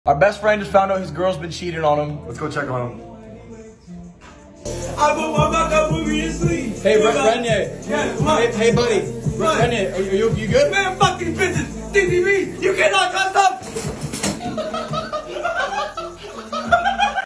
Our best friend just found out his girl's been cheating on him. Let's go check on him. I put my back up with me to sleep. Hey, Regnier. Yeah, Hey, buddy. Regnier, are you good? Man, fuck these bitches. DTV, you cannot.